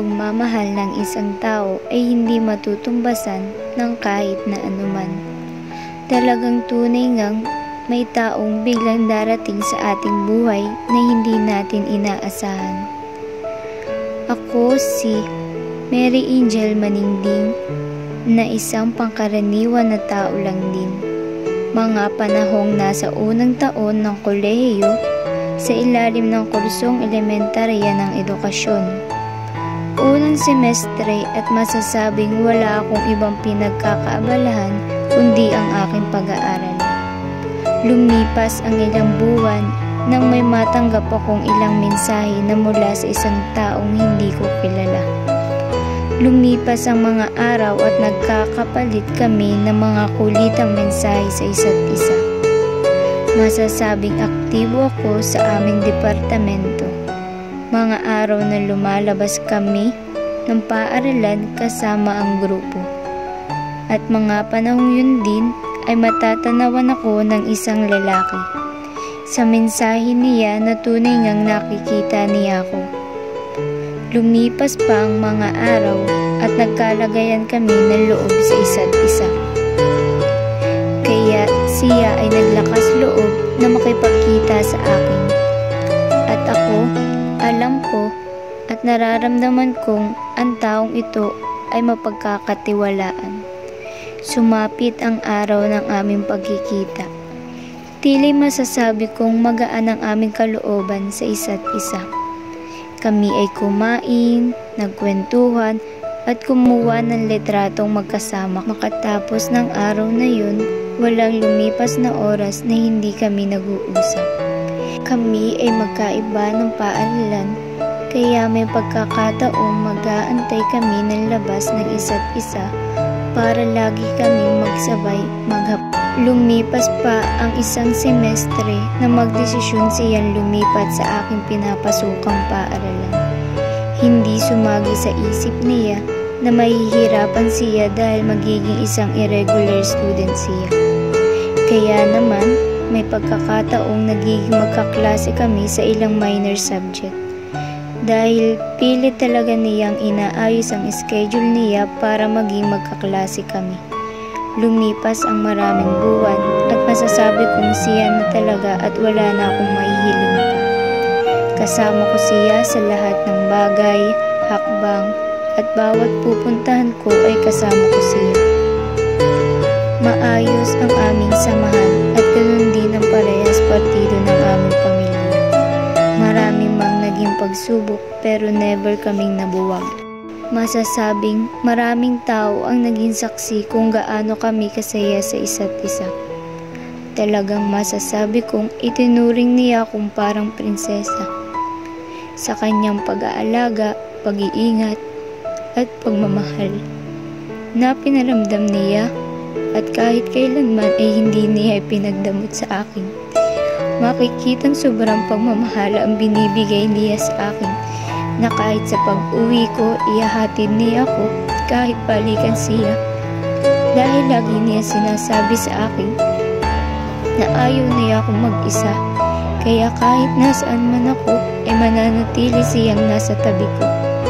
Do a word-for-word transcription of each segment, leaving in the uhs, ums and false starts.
pagmamahal ng isang tao ay hindi matutumbasan ng kahit na anuman. Talagang tunay ngang may taong biglang darating sa ating buhay na hindi natin inaasahan. Ako si Mary Angel Maningding, na isang pangkaraniwan na tao lang din. Mga panahong nasa unang taon ng kolehiyo sa ilalim ng kursong elementarya ng edukasyon. Unang semestre at masasabing wala akong ibang pinagkakaabalahan kundi ang aking pag-aaral. Lumipas ang ilang buwan nang may matanggap akong ilang mensahe na mula sa isang taong hindi ko kilala. Lumipas ang mga araw at nagkakapalit kami ng mga kulitang mensahe sa isa't isa. Masasabing aktibo ako sa aming departamento. Mga araw na lumalabas kami ng paaralan kasama ang grupo. At mga panahong yun din ay matatanawan ako ng isang lalaki. Sa mensahe niya na tunay ngang nakikita niya ako. Lumipas pa ang mga araw at nagkalagayan kami ng loob sa isa't isa. Kaya siya ay naglakas loob na makipagkita sa akin. At ako, alam ko at nararamdaman kong ang taong ito ay mapagkakatiwalaan. Sumapit ang araw ng aming pagkikita. Tili masasabi kong magaan ang aming kalooban sa isa't isa. Kami ay kumain, nagkwentuhan, at kumuha ng litratong magkasama. Makatapos ng araw na yun, walang lumipas na oras na hindi kami nag-uusap. Kami ay magkaiba ng paaralan, kaya may pagkakataong mag-aantay kami ng labas ng isa't isa para lagi kami magsabay maghapon. Lumipas pa ang isang semestre na magdesisyon siyang lumipat sa aking pinapasukang paaralan. Hindi sumagi sa isip niya na mahihirapan siya dahil magiging isang irregular student siya. Kaya naman, may pagkakataong nagiging magkaklase kami sa ilang minor subject. Dahil pilit talaga niyang inaayos ang schedule niya para maging magkaklase kami. Lumipas ang maraming buwan at masasabi kong siya na talaga at wala na akong mahihiling pa. Kasama ko siya sa lahat ng bagay, hakbang, at bawat pupuntahan ko ay kasama ko siya. Maayos ang aming samahan at ganoon din ang parehas partido ng aming pamilya. Maraming mang naging pagsubok pero never kaming nabuwag. Masasabing maraming tao ang naging saksi kung gaano kami kasaya sa isa't isa. Talagang masasabi kong itinuring niya akong parang prinsesa. Sa kanyang pag-aalaga, pag-iingat, at pagmamahal na pinaramdam niya at kahit kailanman ay hindi niya ipinagdamot sa akin. Makikitang sobrang pagmamahal ang binibigay niya sa akin na kahit sa pag-uwi ko, ihahatid niya ako kahit balikan siya. Dahil lagi niya sinasabi sa akin na ayaw niya akong mag-isa. Kaya kahit nasaan man ako, ay mananatili siyang nasa tabi ko.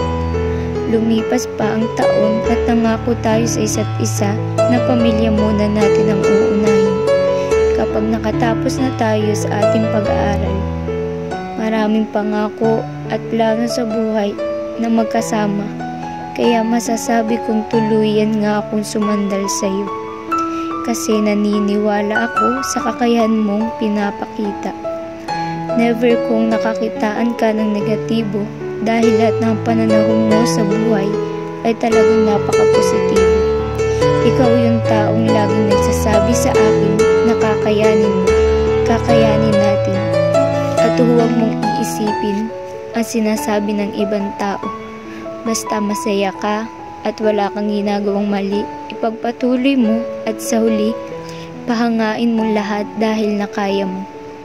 Lumipas pa ang taon at nangako tayo sa isa't isa na pamilya muna natin ang uunahin. Kapag nakatapos na tayo sa ating pag-aaral, maraming pangako at plano sa buhay na magkasama, kaya masasabi kong tuluyan nga akong sumandal sa iyo. Kasi naniniwala ako sa kakayahan mong pinapakita. Never kong nakakitaan ka ng negatibo dahil lahat ng pananahon mo sa buhay ay talagang napaka-positibo. Ikaw yung taong laging nagsasabi sa akin na kakayanin mo, kakayanin natin. At huwag mong iisipin ang sinasabi ng ibang tao. Basta masaya ka at wala kang ginagawang mali, ipagpatuloy mo at sa huli, pahangain mo lahat dahil nakaya mo.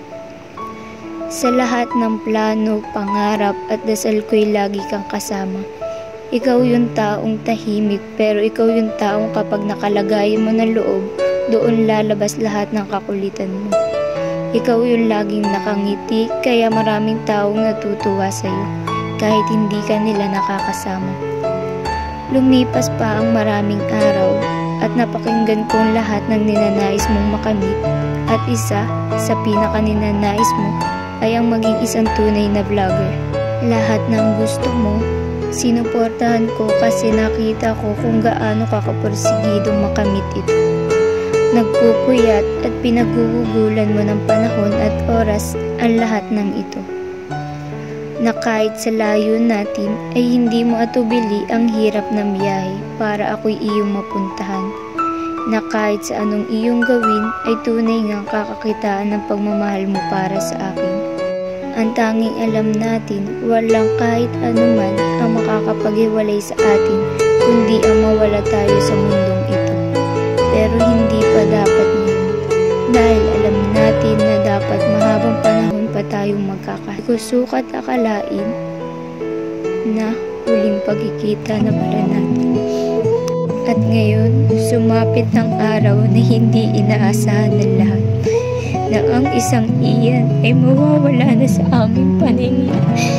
Sa lahat ng plano, pangarap at dasal ko'y lagi kang kasama. Ikaw yung taong tahimik pero ikaw yung taong kapag nakalagayan mo ng loob, doon lalabas lahat ng kakulitan mo. Ikaw yung laging nakangiti kaya maraming taong natutuwa sa'yo. kahit hindi ka nila nakakasama. Lumipas pa ang maraming araw at napakinggan ko ang lahat ng ninanais mong makamit, at isa sa pinaka ninanais mo ay ang maging isang tunay na vlogger. Lahat ng gusto mo, sinuportahan ko kasi nakita ko kung gaano ka kaporsigidong makamit ito. Nagpupuyat at pinagugugulan mo ng panahon at oras ang lahat ng ito. Na kahit sa layo natin ay hindi mo atubili ang hirap ng biyahe para ako'y iyong mapuntahan. Na kahit sa anong iyong gawin ay tunay ngang kakakitaan ng pagmamahal mo para sa akin. Ang tanging alam natin, walang kahit anuman ang makakapaghiwalay sa atin kundi ang mawala tayo sa mundong ito. Pero hindi pa dapat ngayon, dahil alam natin na dapat mahabang panahon pa tayong magkakasama. Kusukat akalain na huling pagkikita na pala natin. At ngayon, sumapit ang araw na hindi inaasahan ng lahat, na ang isang iyan ay mawawala na sa aming paningin.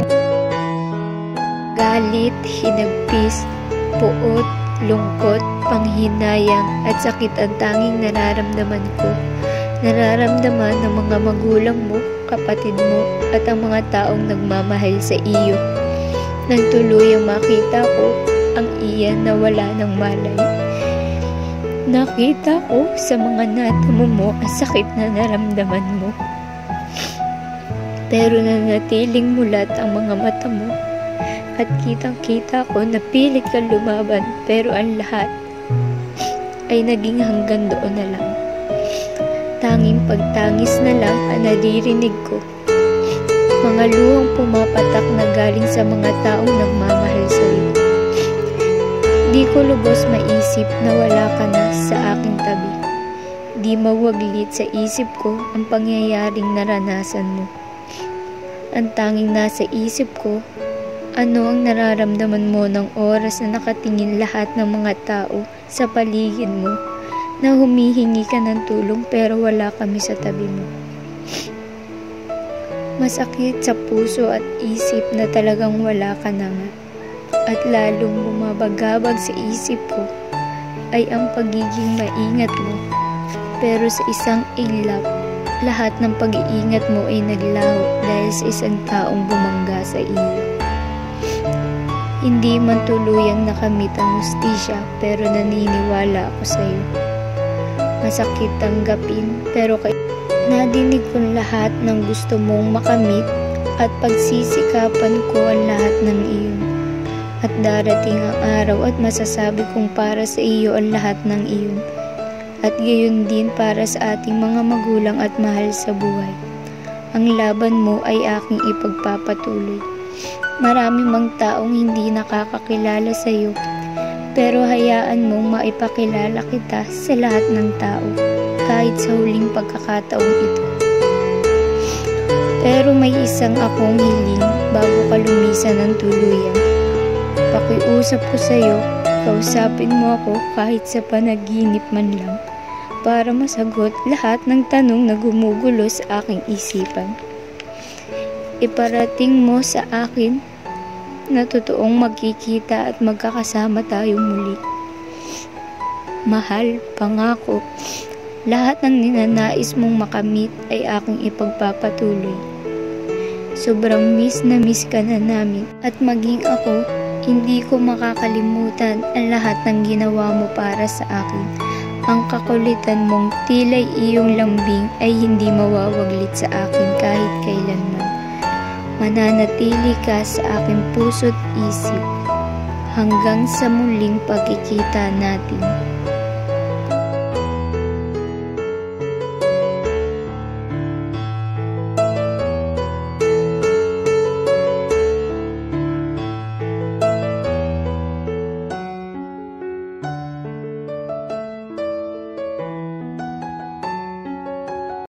Galit, hinagpis, puot, lungkot, panghinayang at sakit ang tanging nararamdaman ko. Nararamdaman ng mga magulang mo, kapatid mo at ang mga taong nagmamahal sa iyo. Nang tuluyang makita ko ang iyan na wala ng malay. Nakita ko sa mga natamo mo ang sakit na naramdaman mo. Pero nanatiling mulat ang mga mata mo at kitang-kita ko na pilit ka lumaban, pero ang lahat ay naging hanggang doon na lang. Tanging pagtangis na lang ang naririnig ko. Mga luhang pumapatak na galing sa mga taong nagmamahal sa iyo. Di ko lubos maisip na wala ka na sa aking tabi. Di mawaglit sa isip ko ang pangyayaring naranasan mo. Ang tanging nasa isip ko, ano ang nararamdaman mo ng oras na nakatingin lahat ng mga tao sa paligid mo, na humihingi ka ng tulong pero wala kami sa tabi mo. Masakit sa puso at isip na talagang wala ka na nga. At lalong bumabagabag sa isip ko ay ang pagiging maingat mo. Pero sa isang iglap, lahat ng pag-iingat mo ay naglaho dahil sa isang taong bumangga sa iyo. Hindi man tuluyang nakamit ang hustisya, pero naniniwala ako sa iyo. Masakit tanggapin, pero kay nadinig ko lahat ng gusto mong makamit at pagsisikapan ko ang lahat ng iyon. At darating ang araw at masasabi kong para sa iyo ang lahat ng iyon. At gayon din para sa ating mga magulang at mahal sa buhay. Ang laban mo ay aking ipagpapatuloy. Marami mang taong hindi nakakakilala sa iyo, pero hayaan mong maipakilala kita sa lahat ng tao, kahit sa huling pagkakataong ito. Pero may isang akong hiling bago ka lumisan ng tuluyan. Pakiusap ko sa iyo, kausapin mo ako kahit sa panaginip man lang, para masagot lahat ng tanong na gumugulo sa aking isipan. Iparating mo sa akin na totoong magkikita at magkakasama tayong muli. Mahal, pangako, lahat ng ninanais mong makamit ay aking ipagpapatuloy. Sobrang miss na miss ka na namin, at maging ako, hindi ko makakalimutan ang lahat ng ginawa mo para sa akin. Ang kakulitan mong tila'y iyong lambing ay hindi mawawaglit sa akin kahit kailanman. Mananatili ka sa aking puso't isip hanggang sa muling pagkikita natin.